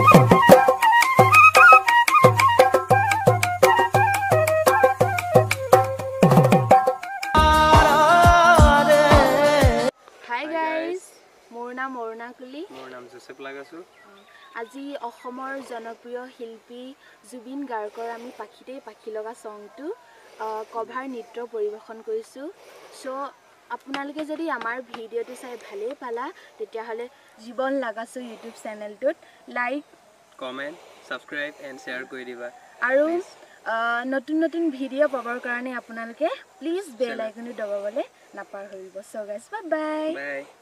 আজি অসমৰ জনপ্ৰিয় শিল্পী জুবিন গাৰ্গৰ আমি পাখিতেই পাখি লগা সংটো কভাৰ নৃত্য পৰিবেশন কৰিছোঁ সো আপোনালোকে যদি আমাৰ ভিডিঅ'টো চাই ভালেই পালা তেতিয়াহলে জীৱন লাগাছো ইউটিউব চেনেলটোত like comment subscribe and share কৰি দিবা আৰু নতুন নতুন ভিডিঅ' পাবৰ কাৰণে আপোনালোকে প্লিজ বেল আইকনটো দবাবলৈ নাপাহৰিব সো গাইস বাই বাই